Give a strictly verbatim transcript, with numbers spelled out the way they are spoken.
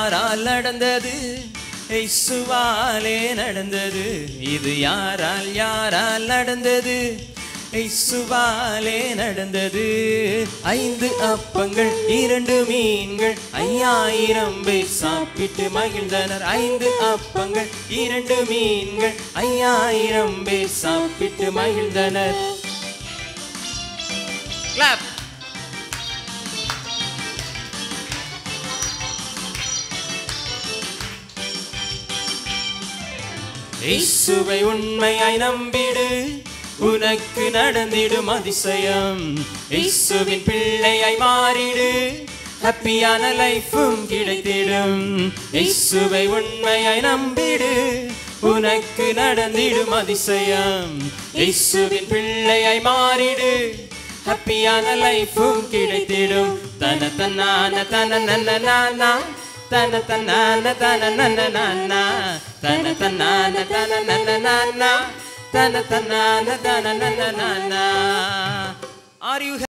யாரால் நடந்தது இயேசுவாலே நடந்தது இது யாரால் யாரால் நடந்தது இயேசுவாலே நடந்தது ஐந்து அப்பங்கள் இரண்டு மீன்கள் ஐயாயிரம் பேர் சாப்பிட்டு மகிழ்ந்தனர் ஐந்து அப்பங்கள் இரண்டு மீன்கள் ஐயாயிரம் பேர் சாப்பிட்டு மகிழ்ந்தனர் கிளாப் இயேசுவை உண்மையாய் நம்பிடு உனக்கு நடந்திடும் அதிசயம் இயேசுவின் பிள்ளையாய் மாறிடு ஹாப்பியான லைஃபும் கிடைத்திடும் இயேசுவை உண்மையாய் நம்பிடு உனக்கு நடந்திடும் அதிசயம் இயேசுவின் பிள்ளையாய் மாறிடு ஹாப்பியான லைஃபும் கிடைத்திடும் தன தன்னான தன நன்னா தன தன்னான தன நன்னா தன தன்னான தன நன்னா தன தன்னான தன நன்னா. Are you